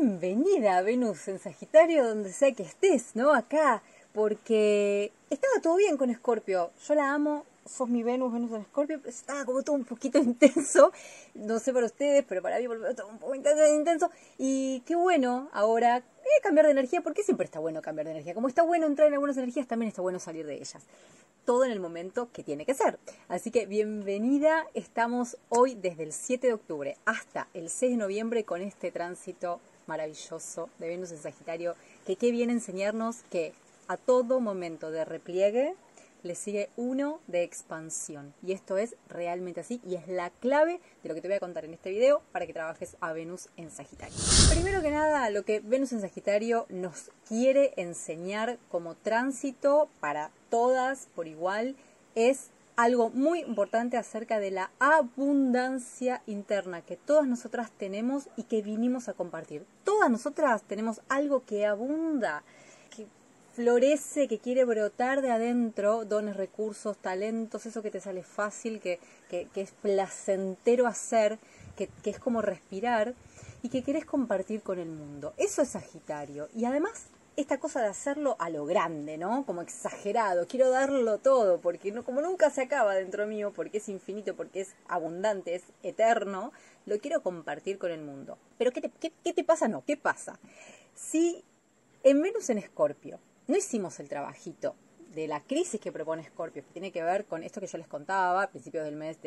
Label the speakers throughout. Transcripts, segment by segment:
Speaker 1: Bienvenida a Venus en Sagitario, donde sea que estés, ¿no? Acá, porque estaba todo bien con Escorpio. Yo la amo, sos mi Venus en Escorpio, pero estaba como todo un poquito intenso. No sé para ustedes, pero para mí todo un poco intenso. Y qué bueno ahora cambiar de energía, porque siempre está bueno cambiar de energía. Como está bueno entrar en algunas energías, también está bueno salir de ellas. Todo en el momento que tiene que ser. Así que bienvenida, estamos hoy desde el 7 de octubre hasta el 6 de noviembre con este tránsito maravilloso de Venus en Sagitario, que qué viene a enseñarnos que a todo momento de repliegue le sigue uno de expansión. Y esto es realmente así y es la clave de lo que te voy a contar en este video para que trabajes a Venus en Sagitario. Primero que nada, lo que Venus en Sagitario nos quiere enseñar como tránsito para todas por igual es algo muy importante acerca de la abundancia interna que todas nosotras tenemos y que vinimos a compartir. Todas nosotras tenemos algo que abunda, que florece, que quiere brotar de adentro, dones, recursos, talentos, eso que te sale fácil, que es placentero hacer, que es como respirar y que querés compartir con el mundo. Eso es Sagitario. Y además, esta cosa de hacerlo a lo grande, ¿no? Como exagerado, quiero darlo todo, porque no, como nunca se acaba dentro mío, porque es infinito, porque es abundante, es eterno, lo quiero compartir con el mundo. Pero ¿qué te pasa? No, ¿qué pasa? Si en Venus en Escorpio no hicimos el trabajito de la crisis que propone Escorpio, que tiene que ver con esto que yo les contaba a principios del mes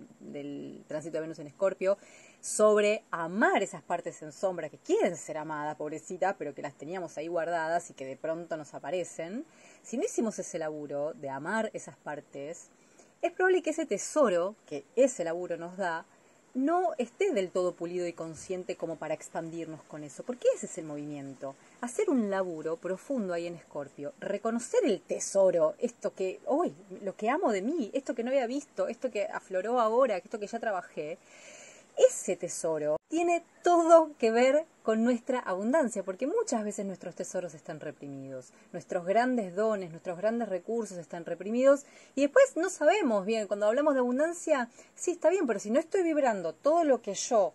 Speaker 1: del tránsito de Venus en Escorpio, sobre amar esas partes en sombra que quieren ser amadas, pobrecita, pero que las teníamos ahí guardadas y que de pronto nos aparecen. Si no hicimos ese laburo de amar esas partes, es probable que ese tesoro que ese laburo nos da no esté del todo pulido y consciente como para expandirnos con eso, porque ese es el movimiento. Hacer un laburo profundo ahí en Escorpio, reconocer el tesoro, esto que hoy, lo que amo de mí, esto que no había visto, esto que afloró ahora, esto que ya trabajé, ese tesoro tiene todo que ver con nuestra abundancia, porque muchas veces nuestros tesoros están reprimidos, nuestros grandes dones, nuestros grandes recursos están reprimidos y después no sabemos bien, cuando hablamos de abundancia, sí está bien, pero si no estoy vibrando todo lo que yo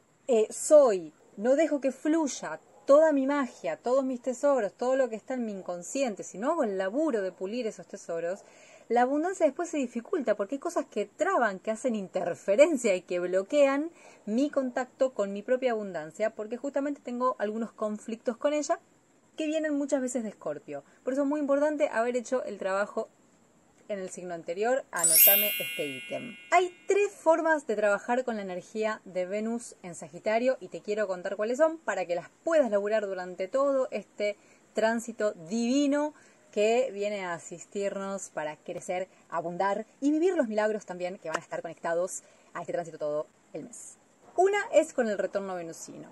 Speaker 1: soy, no dejo que fluya toda mi magia, todos mis tesoros, todo lo que está en mi inconsciente, si no hago el laburo de pulir esos tesoros, la abundancia después se dificulta porque hay cosas que traban, que hacen interferencia y que bloquean mi contacto con mi propia abundancia porque justamente tengo algunos conflictos con ella que vienen muchas veces de Escorpio. Por eso es muy importante haber hecho el trabajo en el signo anterior. Anotame este ítem. Hay 3 formas de trabajar con la energía de Venus en Sagitario y te quiero contar cuáles son para que las puedas laburar durante todo este tránsito divino que viene a asistirnos para crecer, abundar y vivir los milagros también que van a estar conectados a este tránsito todo el mes. Una es con el retorno venusino.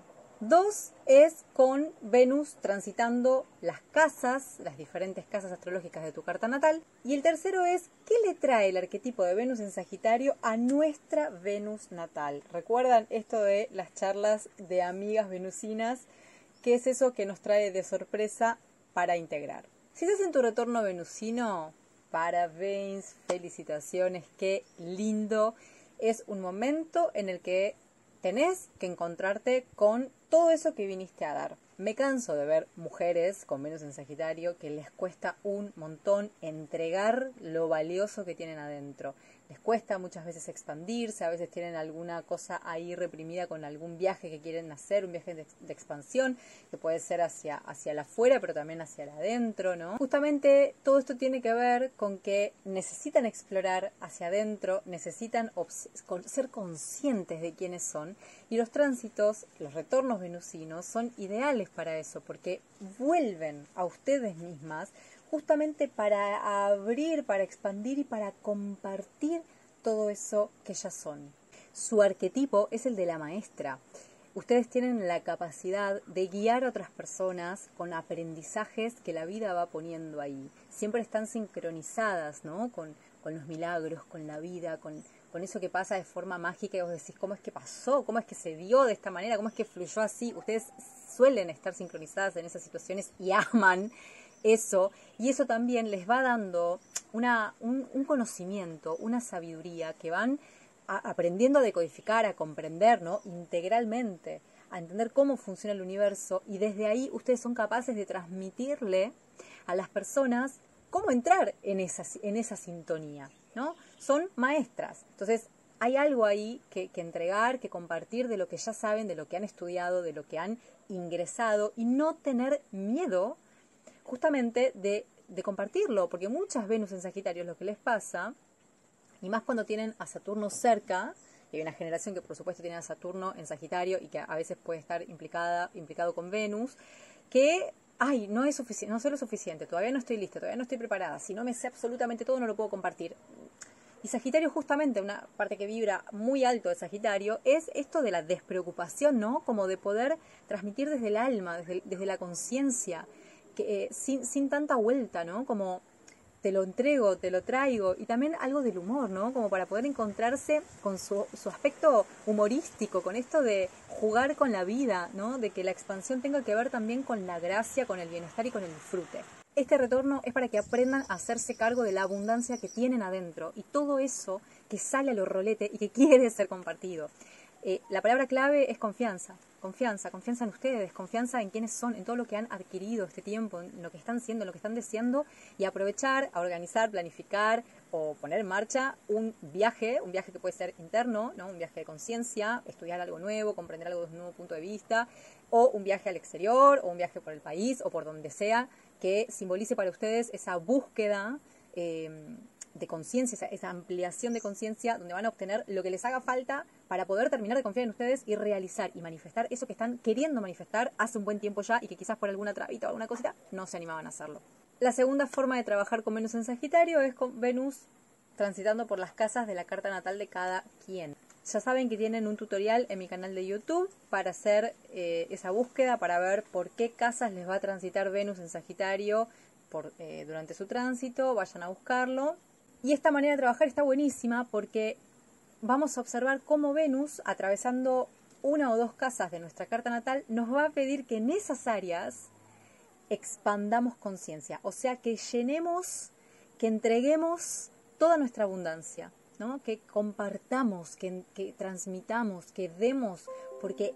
Speaker 1: 2 es con Venus transitando las casas, las diferentes casas astrológicas de tu carta natal. Y el tercero es, ¿qué le trae el arquetipo de Venus en Sagitario a nuestra Venus natal? ¿Recuerdan esto de las charlas de amigas venusinas? ¿Qué es eso que nos trae de sorpresa para integrar? Si estás en tu retorno venusino, parabéns, felicitaciones, qué lindo. Es un momento en el que tenés que encontrarte con todo eso que viniste a dar. Me canso de ver mujeres con Venus en Sagitario que les cuesta un montón entregar lo valioso que tienen adentro. Les cuesta muchas veces expandirse, a veces tienen alguna cosa ahí reprimida con algún viaje que quieren hacer, un viaje de expansión, que puede ser hacia el afuera, pero también hacia el adentro, ¿no? Justamente todo esto tiene que ver con que necesitan explorar hacia adentro, necesitan ser conscientes de quiénes son, y los tránsitos, los retornos venusinos, son ideales para eso, porque vuelven a ustedes mismas justamente para abrir, para expandir y para compartir todo eso que ya son. Su arquetipo es el de la maestra. Ustedes tienen la capacidad de guiar a otras personas con aprendizajes que la vida va poniendo ahí. Siempre están sincronizadas, ¿no? Con los milagros, con la vida, con eso que pasa de forma mágica y vos decís, ¿cómo es que pasó? ¿Cómo es que se dio de esta manera? ¿Cómo es que fluyó así? Ustedes suelen estar sincronizadas en esas situaciones y aman eso, y eso también les va dando un conocimiento, una sabiduría que van aprendiendo a decodificar, a comprender, ¿no? Integralmente a entender cómo funciona el universo y desde ahí ustedes son capaces de transmitirle a las personas cómo entrar en esa sintonía, ¿no? Son maestras, entonces hay algo ahí que entregar, que compartir de lo que ya saben, de lo que han estudiado, de lo que han ingresado y no tener miedo justamente de compartirlo, porque muchas Venus en Sagitario lo que les pasa, y más cuando tienen a Saturno cerca, y hay una generación que por supuesto tiene a Saturno en Sagitario y que a veces puede estar implicado con Venus, que, ay, no es suficiente, no soy lo suficiente, todavía no estoy lista, todavía no estoy preparada, si no me sé absolutamente todo no lo puedo compartir. Y Sagitario justamente, una parte que vibra muy alto de Sagitario, es esto de la despreocupación, ¿no? Como de poder transmitir desde el alma, desde la conciencia, que sin tanta vuelta, ¿no? Como te lo entrego, te lo traigo, y también algo del humor, ¿no? Como para poder encontrarse con su aspecto humorístico, con esto de jugar con la vida, ¿no? De que la expansión tenga que ver también con la gracia, con el bienestar y con el disfrute. Este retorno es para que aprendan a hacerse cargo de la abundancia que tienen adentro y todo eso que sale a los roletes y que quiere ser compartido. La palabra clave es confianza. Confianza en ustedes, confianza en quiénes son, en todo lo que han adquirido este tiempo, en lo que están siendo, en lo que están deseando y aprovechar a organizar, planificar o poner en marcha un viaje que puede ser interno, ¿no? Un viaje de conciencia, estudiar algo nuevo, comprender algo desde un nuevo punto de vista, o un viaje al exterior, o un viaje por el país, o por donde sea, que simbolice para ustedes esa búsqueda de conciencia, esa ampliación de conciencia, donde van a obtener lo que les haga falta para poder terminar de confiar en ustedes y realizar y manifestar eso que están queriendo manifestar hace un buen tiempo ya y que quizás por alguna trabita o alguna cosita no se animaban a hacerlo. La segunda forma de trabajar con Venus en Sagitario es con Venus transitando por las casas de la carta natal de cada quien. Ya saben que tienen un tutorial en mi canal de YouTube para hacer esa búsqueda, para ver por qué casas les va a transitar Venus en Sagitario durante su tránsito. Vayan a buscarlo. Y esta manera de trabajar está buenísima porque vamos a observar cómo Venus, atravesando una o dos casas de nuestra carta natal, nos va a pedir que en esas áreas expandamos conciencia. O sea, que llenemos, que entreguemos toda nuestra abundancia, ¿no? Que compartamos, que transmitamos, que demos, porque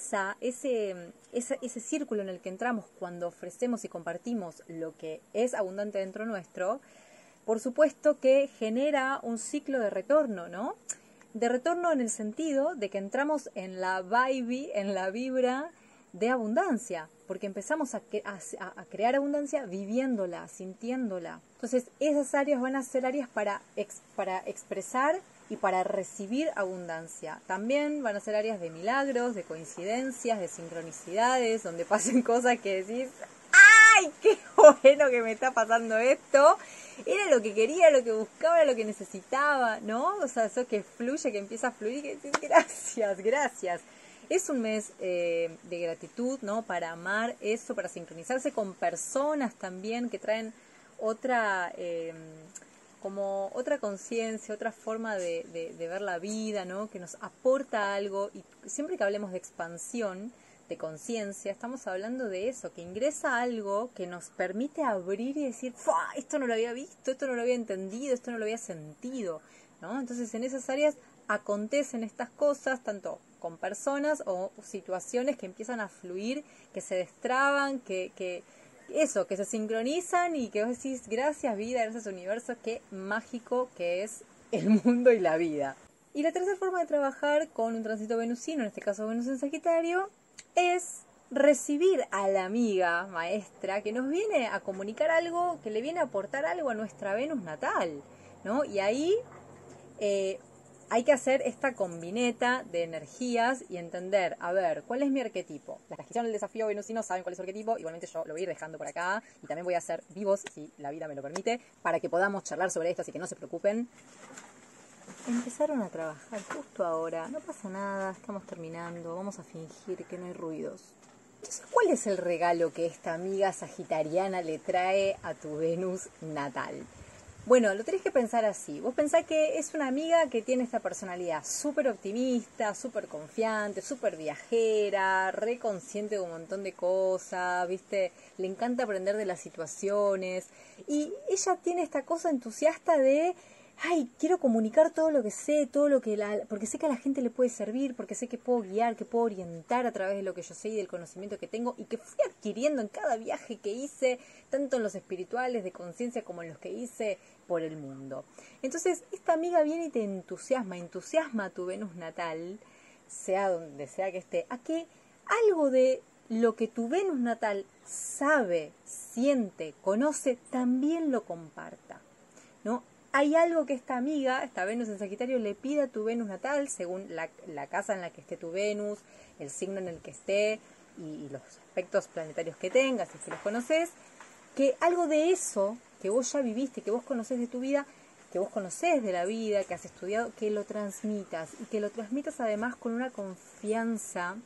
Speaker 1: ese círculo en el que entramos cuando ofrecemos y compartimos lo que es abundante dentro nuestro, por supuesto que genera un ciclo de retorno, ¿no? De retorno en el sentido de que entramos en la vibe, en la vibra de abundancia, porque empezamos a crear abundancia viviéndola, sintiéndola. Entonces, esas áreas van a ser áreas para expresar y para recibir abundancia. También van a ser áreas de milagros, de coincidencias, de sincronicidades, donde pasen cosas que decís, ¡ay, qué bueno que me está pasando esto! Era lo que quería, lo que buscaba, era lo que necesitaba, ¿no? O sea, eso que fluye, que empieza a fluir y que decís, gracias, gracias. Es un mes de gratitud, ¿no? Para amar eso, para sincronizarse con personas también que traen como otra conciencia, otra forma de ver la vida, ¿no? Que nos aporta algo. Y siempre que hablemos de expansión, de conciencia, estamos hablando de eso, que ingresa algo que nos permite abrir y decir, ¡fua! Esto no lo había visto, esto no lo había entendido, esto no lo había sentido, ¿no? Entonces en esas áreas acontecen estas cosas, tanto con personas o situaciones que empiezan a fluir, que se destraban, que se sincronizan y que vos decís, gracias vida, gracias universo, qué mágico que es el mundo y la vida. Y la tercera forma de trabajar con un tránsito venusino, en este caso Venus en Sagitario, es recibir a la amiga maestra que nos viene a comunicar algo, que le viene a aportar algo a nuestra Venus natal, ¿no? Y ahí hay que hacer esta combineta de energías y entender, a ver, ¿cuál es mi arquetipo? Las que hicieron el desafío venusino saben cuál es su arquetipo, igualmente yo lo voy a ir dejando por acá y también voy a hacer vivos, si la vida me lo permite, para que podamos charlar sobre esto, así que no se preocupen. Empezaron a trabajar justo ahora, no pasa nada, estamos terminando, vamos a fingir que no hay ruidos. Entonces, ¿cuál es el regalo que esta amiga sagitariana le trae a tu Venus natal? Bueno, lo tenés que pensar así. Vos pensás que es una amiga que tiene esta personalidad súper optimista, súper confiante, súper viajera, re consciente de un montón de cosas, ¿viste? Le encanta aprender de las situaciones. Y ella tiene esta cosa entusiasta de ay, quiero comunicar todo lo que sé, porque sé que a la gente le puede servir, porque sé que puedo guiar, que puedo orientar a través de lo que yo sé y del conocimiento que tengo y que fui adquiriendo en cada viaje que hice, tanto en los espirituales, de conciencia, como en los que hice por el mundo. Entonces, esta amiga viene y te entusiasma a tu Venus natal, sea donde sea que esté, a que algo de lo que tu Venus natal sabe, siente, conoce, también lo comparta, ¿no? Hay algo que esta amiga, esta Venus en Sagitario, le pide a tu Venus natal, según la casa en la que esté tu Venus, el signo en el que esté y los aspectos planetarios que tengas, si es que los conoces, que algo de eso que vos ya viviste, que vos conocés de tu vida, que vos conocés de la vida, que has estudiado, que lo transmitas y que lo transmitas además con una confianza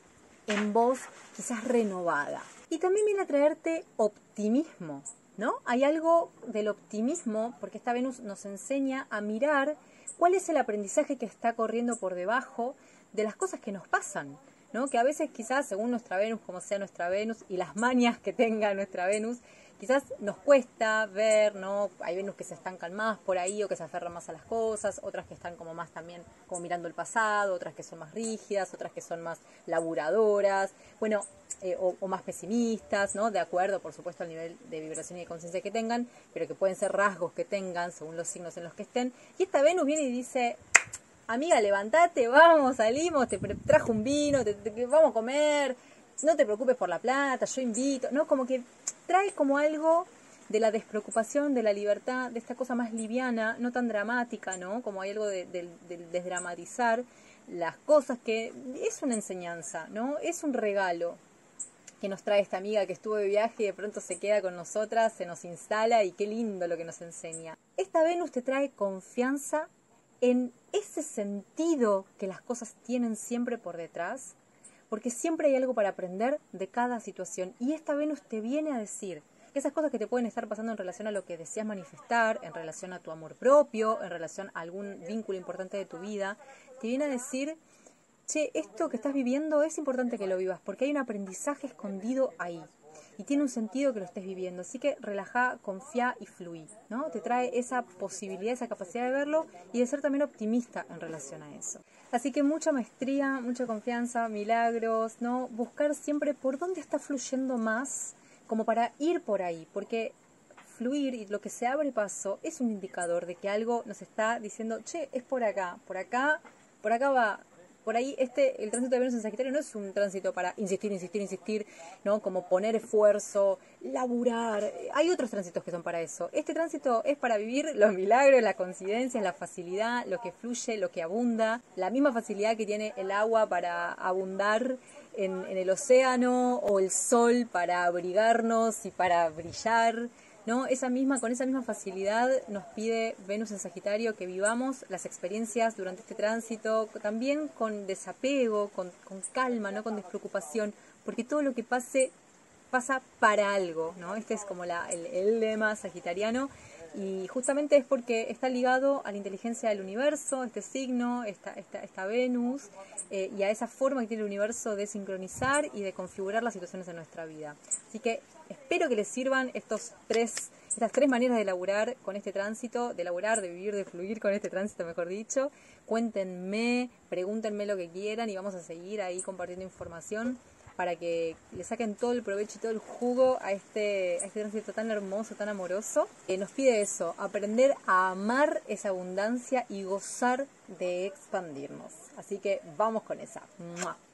Speaker 1: en vos quizás renovada. Y también viene a traerte optimismo, ¿no? Hay algo del optimismo, porque esta Venus nos enseña a mirar cuál es el aprendizaje que está corriendo por debajo de las cosas que nos pasan, ¿no? Que a veces quizás, según nuestra Venus, como sea nuestra Venus, y las mañas que tenga nuestra Venus, quizás nos cuesta ver, ¿no? Hay Venus que se estancan más por ahí o que se aferran más a las cosas, otras que están como más también como mirando el pasado, otras que son más rígidas, otras que son más laburadoras, bueno, o más pesimistas, ¿no? De acuerdo, por supuesto, al nivel de vibración y de conciencia que tengan, pero que pueden ser rasgos que tengan según los signos en los que estén. Y esta Venus viene y dice, amiga, levantate, vamos, salimos, te trajo un vino, vamos a comer, no te preocupes por la plata, yo invito, ¿no? Como que trae como algo de la despreocupación, de la libertad, de esta cosa más liviana, no tan dramática, ¿no? Como hay algo del desdramatizar las cosas, que es una enseñanza, ¿no? Es un regalo que nos trae esta amiga que estuvo de viaje y de pronto se queda con nosotras, se nos instala y qué lindo lo que nos enseña. Esta Venus te trae confianza en ese sentido que las cosas tienen siempre por detrás, porque siempre hay algo para aprender de cada situación. Y esta Venus te viene a decir que esas cosas que te pueden estar pasando en relación a lo que deseas manifestar, en relación a tu amor propio, en relación a algún vínculo importante de tu vida, te viene a decir, che, esto que estás viviendo es importante que lo vivas, porque hay un aprendizaje escondido ahí. Y tiene un sentido que lo estés viviendo. Así que relajá, confía y fluí, ¿no? Te trae esa posibilidad, esa capacidad de verlo y de ser también optimista en relación a eso. Así que mucha maestría, mucha confianza, milagros, ¿no? Buscar siempre por dónde está fluyendo más, como para ir por ahí, porque fluir y lo que se abre paso es un indicador de que algo nos está diciendo, che, es por acá va. Por ahí el tránsito de Venus en Sagitario no es un tránsito para insistir, ¿no? Como poner esfuerzo, laburar. Hay otros tránsitos que son para eso. Este tránsito es para vivir los milagros, las coincidencias, la facilidad, lo que fluye, lo que abunda. La misma facilidad que tiene el agua para abundar en el océano o el sol para abrigarnos y para brillar, ¿no? Con esa misma facilidad nos pide Venus en Sagitario que vivamos las experiencias durante este tránsito, también con desapego, con calma, no con despreocupación, porque todo lo que pasa para algo, ¿no? Este es como el lema sagitariano, y justamente es porque está ligado a la inteligencia del universo, este signo, esta Venus, y a esa forma que tiene el universo de sincronizar y de configurar las situaciones de nuestra vida. Así que espero que les sirvan estas tres maneras de laburar con este tránsito, de vivir, de fluir con este tránsito, mejor dicho. Cuéntenme, pregúntenme lo que quieran y vamos a seguir ahí compartiendo información para que le saquen todo el provecho y todo el jugo a este tránsito tan hermoso, tan amoroso. Nos pide eso, aprender a amar esa abundancia y gozar de expandirnos. Así que vamos con esa. ¡Mua!